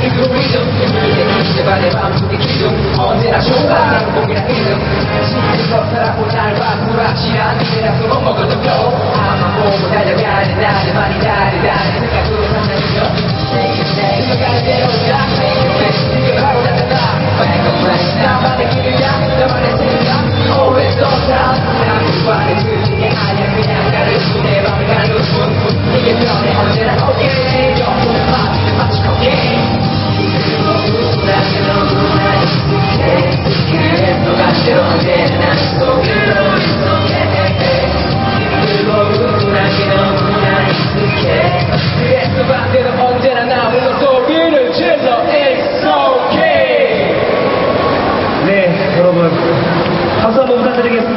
그리고 믿음 제발의 마음속의 기둥 언제나 좋아 행복이란 이름 지금껏 살아고 날 바꾸라치란 이래라도 못 먹어도 아마 보고 달려가는 나를 많이 다르다는 생각으로 산다면 흘러가는 대로 가 이게 바로 나타나 나만의 길이야 나만의 생각 Always on time 남들과는 그게 아니야 그냥 가르치고 내 맘을 가는 뿐 이게 변해 언제나 오케이 영혼을 마치 오케이 나는 너무나 익숙해 그래서 반대로 언제나 난 속으로 익숙해 힘들고 너무나 익숙해 그래서 반대로 언제나 나무는 소리를 질러 It's okay. 네, 여러분 박수 한번 부탁드리겠습니다.